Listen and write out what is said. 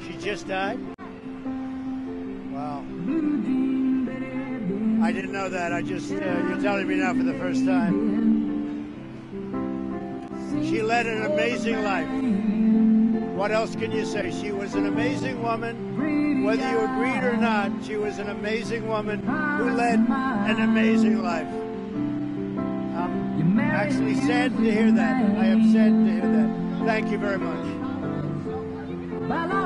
She just died? Wow. I didn't know that. I just, you're telling me now for the first time. She led an amazing life. What else can you say? She was an amazing woman. Whether you agreed or not, she was an amazing woman who led an amazing life. I'm actually sad to hear that. I am sad to hear that. Thank you very much.